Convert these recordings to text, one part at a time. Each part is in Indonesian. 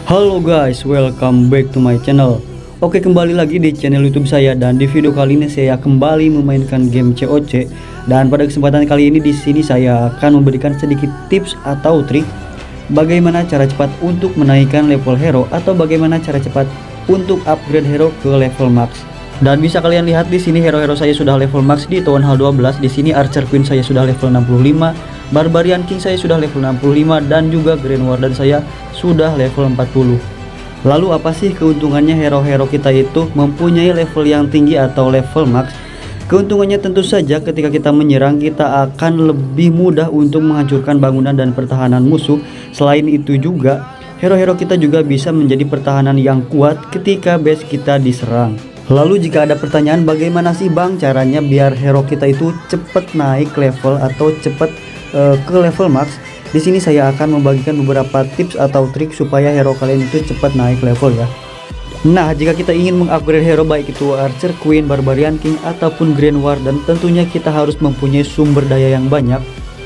Halo guys, welcome back to my channel. Oke, kembali lagi di channel YouTube saya, dan di video kali ini saya kembali memainkan game COC. Dan pada kesempatan kali ini di sini saya akan memberikan sedikit tips atau trik bagaimana cara cepat untuk menaikkan level hero atau bagaimana cara cepat untuk upgrade hero ke level max. Dan bisa kalian lihat di sini hero-hero saya sudah level max di Town Hall 12. Di sini Archer Queen saya sudah level 65, Barbarian King saya sudah level 65, dan juga Grand Warden saya sudah level 40. Lalu apa sih keuntungannya hero-hero kita itu mempunyai level yang tinggi atau level max? Keuntungannya tentu saja ketika kita menyerang kita akan lebih mudah untuk menghancurkan bangunan dan pertahanan musuh. Selain itu juga hero-hero kita juga bisa menjadi pertahanan yang kuat ketika base kita diserang. Lalu jika ada pertanyaan bagaimana sih bang caranya biar hero kita itu cepat naik level atau cepat ke level max, di sini saya akan membagikan beberapa tips atau trik supaya hero kalian itu cepat naik level ya. Nah, jika kita ingin mengupgrade hero baik itu Archer Queen, Barbarian King ataupun Grand Warden, tentunya kita harus mempunyai sumber daya yang banyak,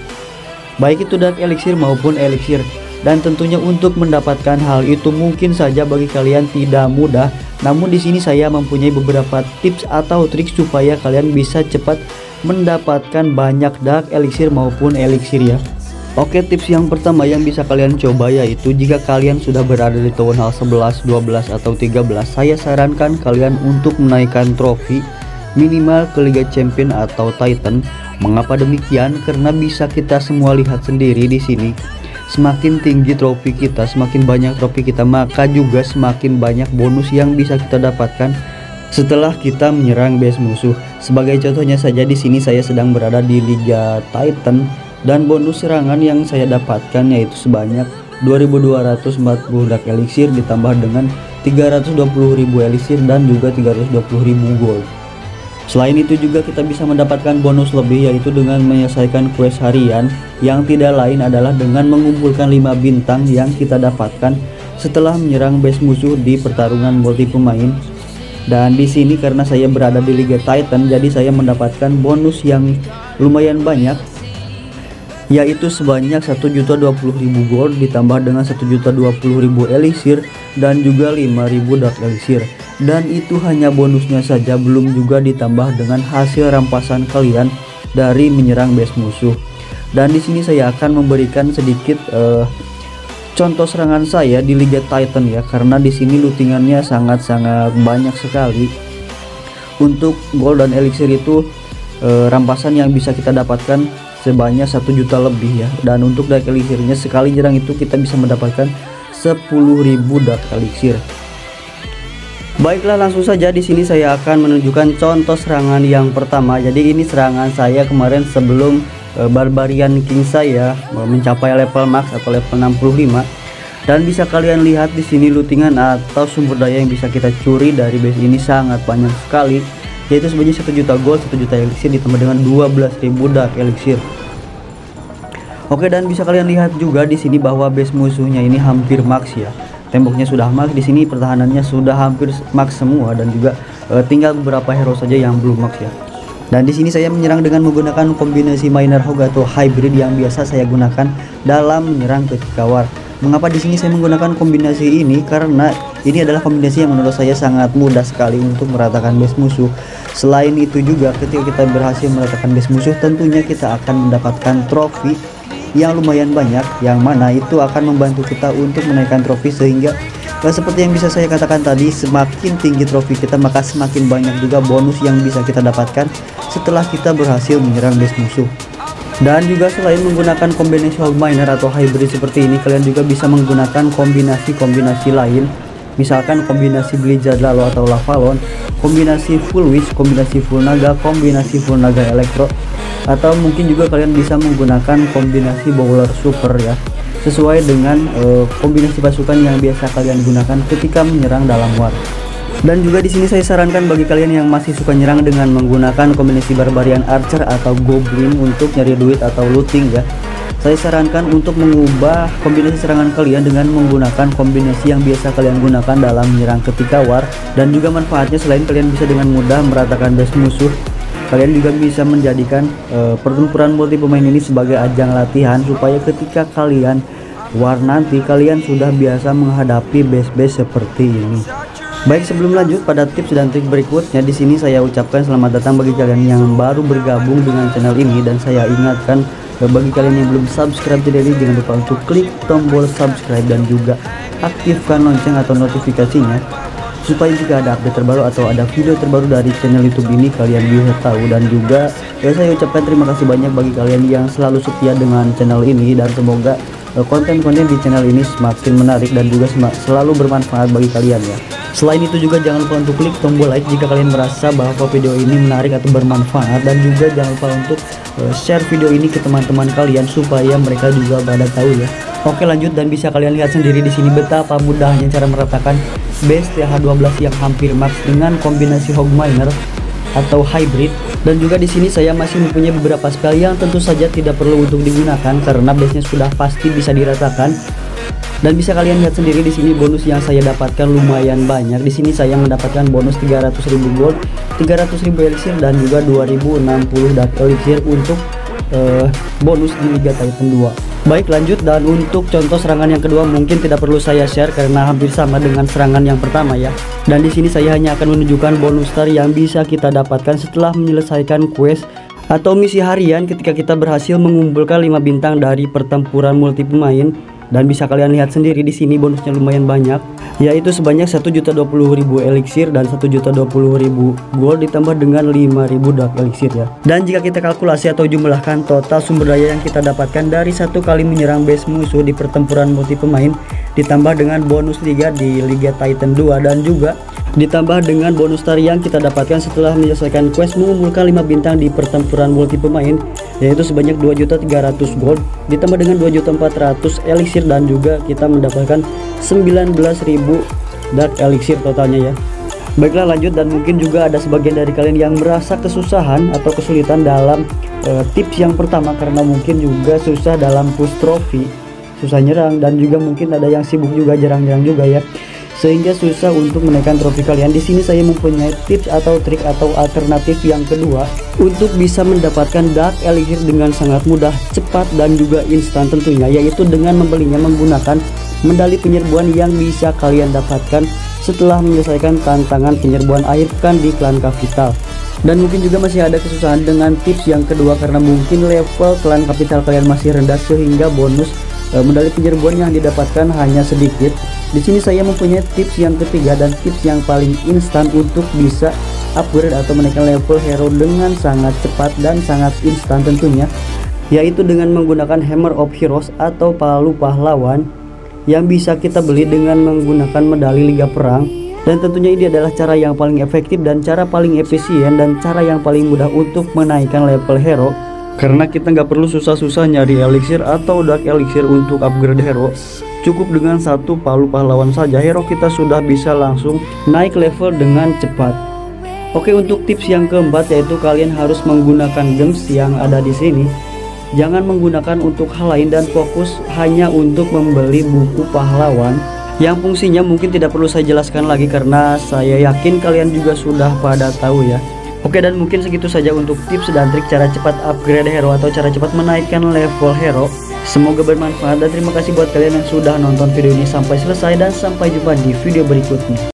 baik itu Dark Elixir maupun Elixir. Dan tentunya untuk mendapatkan hal itu mungkin saja bagi kalian tidak mudah. Namun di sini saya mempunyai beberapa tips atau trik supaya kalian bisa cepat mendapatkan banyak Dark Elixir maupun Elixir ya. Oke, tips yang pertama yang bisa kalian coba yaitu jika kalian sudah berada di Town Hall 11, 12 atau 13, saya sarankan kalian untuk menaikkan trofi minimal ke Liga Champion atau Titan. Mengapa demikian? Karena bisa kita semua lihat sendiri di sini. Semakin tinggi trofi kita, semakin banyak trofi kita, maka juga semakin banyak bonus yang bisa kita dapatkan setelah kita menyerang base musuh. Sebagai contohnya saja di sini saya sedang berada di Liga Titan dan bonus serangan yang saya dapatkan yaitu sebanyak 2240 Dark Elixir ditambah dengan 320.000 Elixir dan juga 320.000 gold. Selain itu juga kita bisa mendapatkan bonus lebih yaitu dengan menyelesaikan quest harian yang tidak lain adalah dengan mengumpulkan 5 bintang yang kita dapatkan setelah menyerang base musuh di pertarungan multi pemain. Dan di sini karena saya berada di Liga Titan jadi saya mendapatkan bonus yang lumayan banyak yaitu sebanyak 1.020.000 gold ditambah dengan 1.020.000 elixir dan juga 5.000 dark elixir. Dan itu hanya bonusnya saja, belum juga ditambah dengan hasil rampasan kalian dari menyerang base musuh. Dan di sini saya akan memberikan sedikit contoh serangan saya di Liga Titan ya, karena di sini lootingannya sangat-sangat banyak sekali. Untuk gold dan elixir itu rampasan yang bisa kita dapatkan sebanyak 1 juta lebih ya. Dan untuk dark elixirnya sekali nyerang itu kita bisa mendapatkan 10.000 dark elixir. Baiklah, langsung saja di sini saya akan menunjukkan contoh serangan yang pertama. Jadi ini serangan saya kemarin sebelum Barbarian King saya mencapai level max atau level 65. Dan bisa kalian lihat di sini lootingan atau sumber daya yang bisa kita curi dari base ini sangat banyak sekali, yaitu sebanyak 1 juta gold, 1 juta elixir ditambah dengan 12.000 dark elixir. Oke, dan bisa kalian lihat juga di sini bahwa base musuhnya ini hampir max ya. Temboknya sudah max, di sini pertahanannya sudah hampir max semua, dan juga tinggal beberapa hero saja yang belum max ya. Dan di sini saya menyerang dengan menggunakan kombinasi Miner Hog atau hybrid yang biasa saya gunakan dalam menyerang ketika war. Mengapa di sini saya menggunakan kombinasi ini? Karena ini adalah kombinasi yang menurut saya sangat mudah sekali untuk meratakan base musuh. Selain itu juga ketika kita berhasil meratakan base musuh, tentunya kita akan mendapatkan trofi yang lumayan banyak, yang mana itu akan membantu kita untuk menaikkan trofi, sehingga seperti yang bisa saya katakan tadi, semakin tinggi trofi kita maka semakin banyak juga bonus yang bisa kita dapatkan setelah kita berhasil menyerang base musuh. Dan juga selain menggunakan kombinasi Hog Miner atau hybrid seperti ini, kalian juga bisa menggunakan kombinasi-kombinasi lain, misalkan kombinasi Blizzard Lalo atau Lavalon, kombinasi full witch, kombinasi full naga, kombinasi full naga elektro, atau mungkin juga kalian bisa menggunakan kombinasi bowler super ya, sesuai dengan kombinasi pasukan yang biasa kalian gunakan ketika menyerang dalam war. Dan juga di sini saya sarankan bagi kalian yang masih suka nyerang dengan menggunakan kombinasi Barbarian Archer atau Goblin untuk nyari duit atau looting ya, saya sarankan untuk mengubah kombinasi serangan kalian dengan menggunakan kombinasi yang biasa kalian gunakan dalam menyerang ketika war. Dan juga manfaatnya selain kalian bisa dengan mudah meratakan base musuh, kalian juga bisa menjadikan pertempuran multi pemain ini sebagai ajang latihan supaya ketika kalian war nanti kalian sudah biasa menghadapi base-base seperti ini. Baik, sebelum lanjut pada tips dan trik berikutnya, di sini saya ucapkan selamat datang bagi kalian yang baru bergabung dengan channel ini, dan saya ingatkan bagi kalian yang belum subscribe channel ini, jangan lupa untuk klik tombol subscribe dan juga aktifkan lonceng atau notifikasinya supaya jika ada update terbaru atau ada video terbaru dari channel YouTube ini kalian bisa tahu. Dan juga saya ucapkan terima kasih banyak bagi kalian yang selalu setia dengan channel ini, dan semoga konten-konten di channel ini semakin menarik dan juga selalu bermanfaat bagi kalian ya. Selain itu juga jangan lupa untuk klik tombol like jika kalian merasa bahwa video ini menarik atau bermanfaat, dan juga jangan lupa untuk share video ini ke teman-teman kalian supaya mereka juga pada tahu ya. Oke, lanjut, dan bisa kalian lihat sendiri di sini betapa mudahnya cara meratakan base TH12 yang hampir max dengan kombinasi Hogminer atau hybrid. Dan juga di sini saya masih mempunyai beberapa spell yang tentu saja tidak perlu untuk digunakan karena base-nya sudah pasti bisa diratakan. Dan bisa kalian lihat sendiri di sini bonus yang saya dapatkan lumayan banyak. Di sini saya mendapatkan bonus 300.000 gold, 300.000 elixir, dan juga 2060 dark elixir untuk bonus di Liga Titan 2. Baik, lanjut, dan untuk contoh serangan yang kedua mungkin tidak perlu saya share karena hampir sama dengan serangan yang pertama ya. Dan di sini saya hanya akan menunjukkan bonus star yang bisa kita dapatkan setelah menyelesaikan quest atau misi harian ketika kita berhasil mengumpulkan 5 bintang dari pertempuran multi pemain. Dan bisa kalian lihat sendiri di sini bonusnya lumayan banyak, yaitu sebanyak 1.020.000 elixir dan 1.020.000 gold ditambah dengan 5.000 dark elixir ya. Dan jika kita kalkulasi atau jumlahkan total sumber daya yang kita dapatkan dari satu kali menyerang base musuh di pertempuran multi pemain ditambah dengan bonus liga di Liga Titan 2 dan juga ditambah dengan bonus star yang kita dapatkan setelah menyelesaikan quest mengumpulkan 5 bintang di pertempuran multi pemain, yaitu sebanyak 2.300 gold ditambah dengan 2.400 elixir, dan juga kita mendapatkan 19.000 dark elixir totalnya ya. Baiklah, lanjut, dan mungkin juga ada sebagian dari kalian yang merasa kesusahan atau kesulitan dalam tips yang pertama karena mungkin juga susah dalam push trophy, susah nyerang, dan juga mungkin ada yang sibuk juga, jarang-jarang juga ya, sehingga susah untuk menaikkan trofi kalian. Di sini saya mempunyai tips atau trik atau alternatif yang kedua untuk bisa mendapatkan dark elixir dengan sangat mudah, cepat, dan juga instan tentunya, yaitu dengan membelinya menggunakan medali penyerbuan yang bisa kalian dapatkan setelah menyelesaikan tantangan penyerbuan akhir pekan di klan kapital. Dan mungkin juga masih ada kesusahan dengan tips yang kedua karena mungkin level klan kapital kalian masih rendah sehingga bonus medali penyerbuan yang didapatkan hanya sedikit. Di sini saya mempunyai tips yang ketiga dan tips yang paling instan untuk bisa upgrade atau menaikkan level hero dengan sangat cepat dan sangat instan tentunya, yaitu dengan menggunakan Hammer of Heroes atau palu pahlawan yang bisa kita beli dengan menggunakan medali Liga Perang. Dan tentunya ini adalah cara yang paling efektif dan cara paling efisien dan cara yang paling mudah untuk menaikkan level hero, karena kita nggak perlu susah-susah nyari elixir atau dark elixir untuk upgrade hero. Cukup dengan satu palu pahlawan saja hero kita sudah bisa langsung naik level dengan cepat. Oke, untuk tips yang keempat yaitu kalian harus menggunakan gems yang ada di sini. Jangan menggunakan untuk hal lain dan fokus hanya untuk membeli buku pahlawan yang fungsinya mungkin tidak perlu saya jelaskan lagi karena saya yakin kalian juga sudah pada tahu ya. Oke, dan mungkin segitu saja untuk tips dan trik cara cepat upgrade hero atau cara cepat menaikkan level hero. Semoga bermanfaat dan terima kasih buat kalian yang sudah nonton video ini sampai selesai, dan sampai jumpa di video berikutnya.